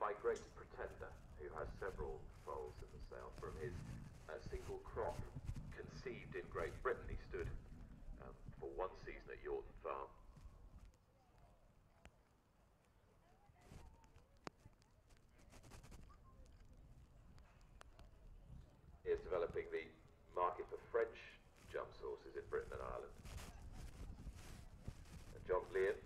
great pretender, who has several foals in the sale. From his single crop conceived in Great Britain, he stood for one season at Yorton Farm. He is developing the market for French jumps horses in Britain and Ireland. And John Leon